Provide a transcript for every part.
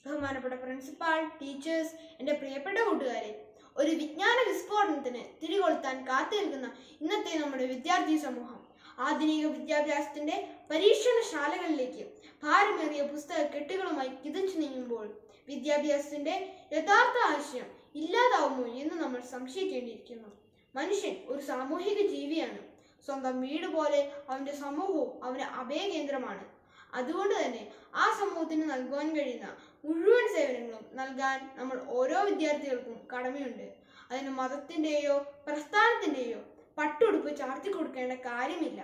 ബഹുമാനപ്പെട്ട principal, teachers, എൻ്റെ പ്രിയപ്പെട്ട കൂട്ടുകാരെ, ഒരു വിജ്ഞാന വിസ്ഫോടനത്തിന് തിരികൊളുത്താൻ കാത്തുനിൽക്കുന്ന ഇന്നത്തെ നമ്മുടെ വിദ്യാർത്ഥി സമൂഹം ആധുനിക വിദ്യാഭ്യാസത്തിന്റെ പരീക്ഷണശാലകളിലേക്ക് ഭാരമേറിയ പുസ്തക കെട്ടുകളുമായി കിതച്ചു നീങ്ങുമ്പോൾ വിദ്യാഭ്യാസത്തിന്റെ യഥാർത്ഥ ആശയം ഇല്ലാതാവുമോ എന്ന് നമ്മൾ സംശയിക്കേണ്ടിയിരിക്കുന്നു. മനുഷ്യൻ ഒരു സാമൂഹിക ജീവിയാണ്. സ്വന്തം വീട് പോലെ അവന്റെ സമൂഹവും അവന് അഭയകേന്ദ്രമാണ്. അതുകൊണ്ട് തന്നെ ആ സമൂഹത്തിന് നൽകുവാൻ കഴിയുന്ന മുഴുവൻ സേവനങ്ങളും നൽകാൻ നമ്മൾ ഓരോ വിദ്യാർത്ഥികൾക്കും കടമയുണ്ട്. അതിന് മതത്തിന്റെയോ പ്രസ്ഥാനത്തിന്റെയോ പട്ടുടുപ്പ് ചാർത്തി കൊടുക്കേണ്ട കാര്യമില്ല.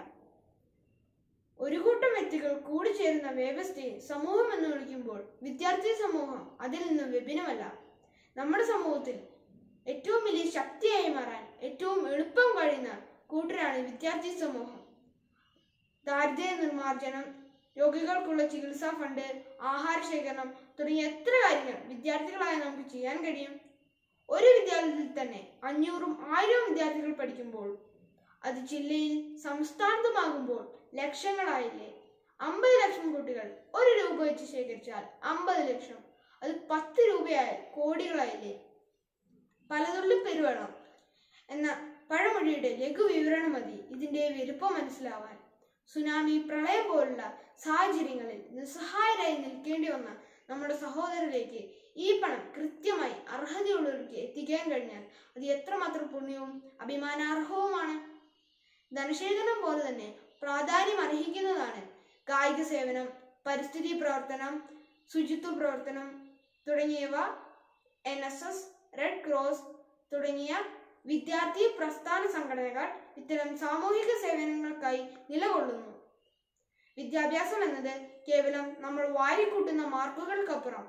ഒരു കൂട്ടം വ്യക്തികൾ കൂടിച്ചേരുന്ന വ്യവസ്ഥയെ സമൂഹം എന്ന് വിളിക്കുമ്പോൾ വിദ്യാർത്ഥി സമൂഹം അതിൽ നിന്ന് വിഭിന്നമല്ല. നമ്മുടെ സമൂഹത്തിൽ ഏറ്റവും വലിയ ശക്തിയായി മാറാൻ ഏറ്റവും എളുപ്പം കഴിയുന്ന കൂട്ടരാണ് വിദ്യാർത്ഥി സമൂഹം. ദാരിദ്ര്യ നിർമ്മാർജ്ജനം, രോഗികൾക്കുള്ള ചികിത്സാ ഫണ്ട്, ആഹാര ശേഖരണം തുടങ്ങിയ എത്ര കാര്യങ്ങൾ വിദ്യാർത്ഥികളായ നമുക്ക് ചെയ്യാൻ കഴിയും. ഒരു വിദ്യാലയത്തിൽ തന്നെ 500ഉം 1000ഉം വിദ്യാർത്ഥികൾ പഠിക്കുമ്പോൾ അത് ജില്ലയിൽ സംസ്ഥാനത്തുമാകുമ്പോൾ ലക്ഷങ്ങളായില്ലേ. 50 ലക്ഷം കുട്ടികൾ 1 രൂപ വെച്ച് ശേഖരിച്ചാൽ 50 ലക്ഷം, അത് 10 രൂപയായാൽ കോടികളായില്ലേ. പലതുള്ളി പെരുവെള്ളം എന്ന പഴമൊഴിയുടെ ലഘു വിവരണം മതി ഇതിന്റെ വലുപ്പം മനസ്സിലാവാൻ. സുനാമി, പ്രളയം പോലുള്ള സാഹചര്യങ്ങളിൽ നിസ്സഹായരായി നിൽക്കേണ്ടി വന്ന നമ്മുടെ സഹോദരരിലേക്ക് ഈ പണം കൃത്യമായി അർഹതയുള്ളവർക്ക് എത്തിക്കാൻ കഴിഞ്ഞാൽ അത് എത്രമാത്രം പുണ്യവും അഭിമാനാർഹവുമാണ്. ധനശേഖരണം പോലെ തന്നെ പ്രാധാന്യം അർഹിക്കുന്നതാണ് കായിക സേവനം, പരിസ്ഥിതി പ്രവർത്തനം, ശുചിത്വ പ്രവർത്തനം തുടങ്ങിയവ. NSS, റെഡ് ക്രോസ് തുടങ്ങിയ വിദ്യാർത്ഥി പ്രസ്ഥാന സംഘടനകൾ ഇത്തരം സാമൂഹിക സേവനങ്ങൾക്കായി നിലകൊള്ളുന്നു. വിദ്യാഭ്യാസം എന്നത് കേവലം നമ്മൾ വാരിക്കൂട്ടുന്ന മാർക്കുകൾക്കപ്പുറം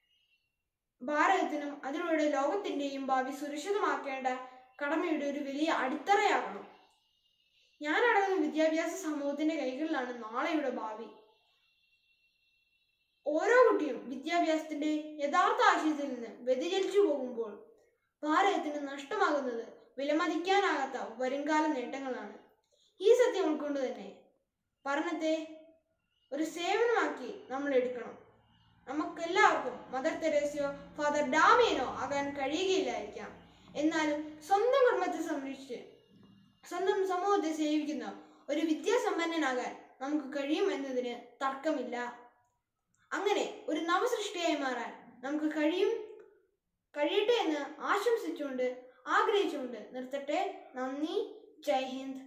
ഭാരതത്തിനും അതിലൂടെ ലോകത്തിന്റെയും ഭാവി സുരക്ഷിതമാക്കേണ്ട കടമയുടെ ഒരു വലിയ അടിത്തറയാകണം. ഞാനടങ്ങുന്ന വിദ്യാഭ്യാസ സമൂഹത്തിന്റെ കൈകളിലാണ് നാളെയുടെ ഭാവി. ഓരോ കുട്ടിയും വിദ്യാഭ്യാസത്തിന്റെ യഥാർത്ഥ ആശയത്തിൽ നിന്ന് വ്യതിചലിച്ചു പോകുമ്പോൾ ഭാരതത്തിന് നഷ്ടമാകുന്നത് വിലമതിക്കാനാകാത്ത വരുംകാല നേട്ടങ്ങളാണ്. ഈ സത്യം ഉൾക്കൊണ്ട് തന്നെ പഠനത്തെ ഒരു സേവനമാക്കി നമ്മൾ എടുക്കണം. നമുക്കെല്ലാവർക്കും മദർ തെരേസയോ ഫാദർ ഡാമിയനോ ആകാൻ കഴിയുകയില്ലായിരിക്കാം. എന്നാലും സ്വന്തം കുടുംബത്തെ സംരക്ഷിച്ച് സ്വന്തം സമൂഹത്തെ സേവിക്കുന്ന ഒരു വിദ്യാസമ്പന്നനാകാൻ നമുക്ക് കഴിയും എന്നതിന് തർക്കമില്ല. അങ്ങനെ ഒരു നവസൃഷ്ടിയായി മാറാൻ നമുക്ക് കഴിയട്ടെ എന്ന് ആശംസിച്ചുകൊണ്ട് ആഗ്രഹിച്ചുകൊണ്ട് നിർത്തട്ടെ. നന്ദി. ജയ് ഹിന്ദ്.